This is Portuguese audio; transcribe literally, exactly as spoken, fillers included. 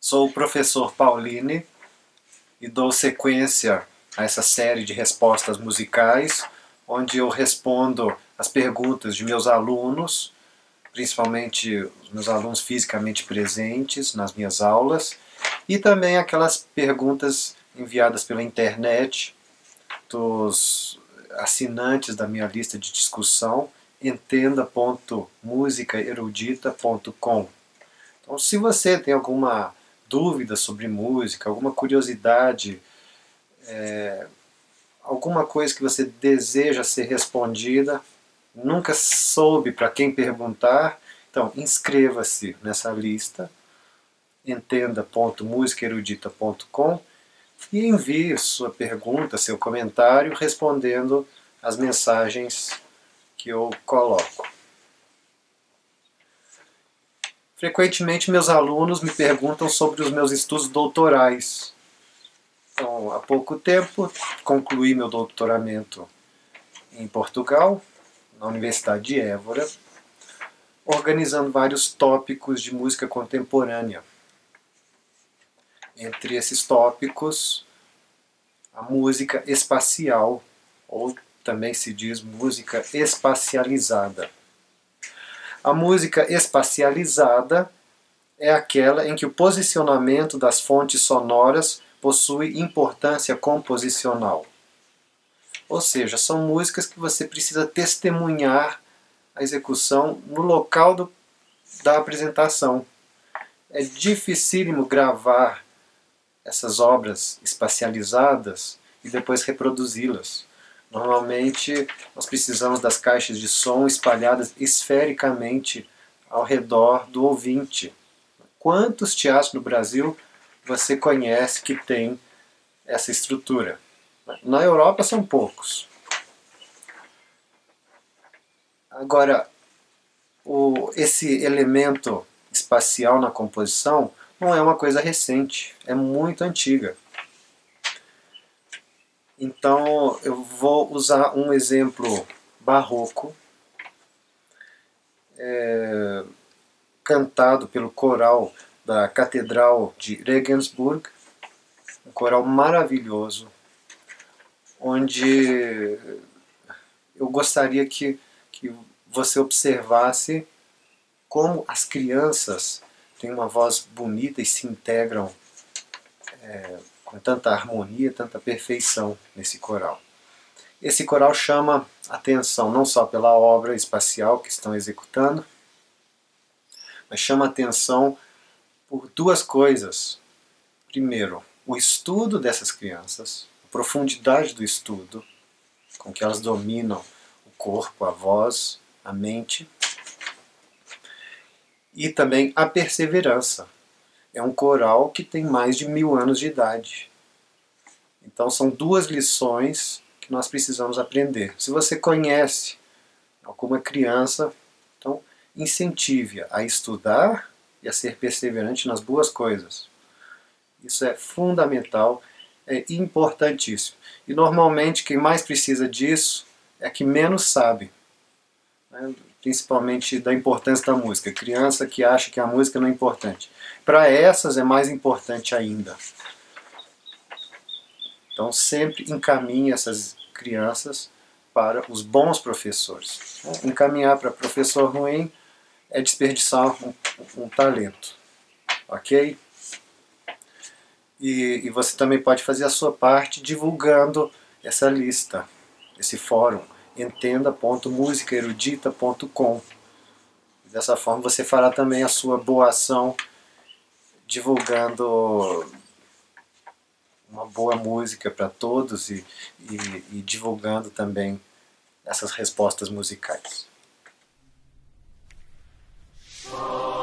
Sou o professor Pauline e dou sequência a essa série de respostas musicais, onde eu respondo as perguntas de meus alunos, principalmente os meus alunos fisicamente presentes nas minhas aulas, e também aquelas perguntas enviadas pela internet dos assinantes da minha lista de discussão, entenda ponto musica erudita ponto com. Então, se você tem alguma dúvida sobre música, alguma curiosidade, é, alguma coisa que você deseja ser respondida, nunca soube para quem perguntar, então inscreva-se nessa lista, entenda ponto musica erudita ponto com e envie sua pergunta, seu comentário, respondendo as mensagens que eu coloco. Frequentemente meus alunos me perguntam sobre os meus estudos doutorais. Então, há pouco tempo concluí meu doutoramento em Portugal, na Universidade de Évora, organizando vários tópicos de música contemporânea. Entre esses tópicos, a música espacial, ou também se diz música espacializada. A música espacializada é aquela em que o posicionamento das fontes sonoras possui importância composicional. Ou seja, são músicas que você precisa testemunhar a execução no local do, da apresentação. É dificílimo gravar essas obras espacializadas e depois reproduzi-las. Normalmente nós precisamos das caixas de som espalhadas esfericamente ao redor do ouvinte. Quantos teatros no Brasil você conhece que tem essa estrutura? Na Europa são poucos. Agora, o, esse elemento espacial na composição não é uma coisa recente, é muito antiga. Então eu vou usar um exemplo barroco, é, cantado pelo coral da Catedral de Regensburg, um coral maravilhoso, onde eu gostaria que, que você observasse como as crianças têm uma voz bonita e se integram é, com tanta harmonia, tanta perfeição nesse coral. Esse coral chama atenção não só pela obra espacial que estão executando, mas chama atenção por duas coisas. Primeiro, o estudo dessas crianças, a profundidade do estudo, com que elas dominam o corpo, a voz, a mente, e também a perseverança. É um coral que tem mais de mil anos de idade. Então são duas lições que nós precisamos aprender. Se você conhece alguma criança, então incentive-a a estudar e a ser perseverante nas duas coisas. Isso é fundamental, é importantíssimo. E normalmente quem mais precisa disso é que menos sabe, né? Principalmente da importância da música. Criança que acha que a música não é importante. Para essas é mais importante ainda. Então sempre encaminhe essas crianças para os bons professores. Encaminhar para professor ruim é desperdiçar um, um talento. Ok? E, e você também pode fazer a sua parte divulgando essa lista, esse fórum, entenda ponto musica erudita ponto com. Dessa forma você fará também a sua boa ação divulgando uma boa música para todos e, e, e divulgando também essas respostas musicais.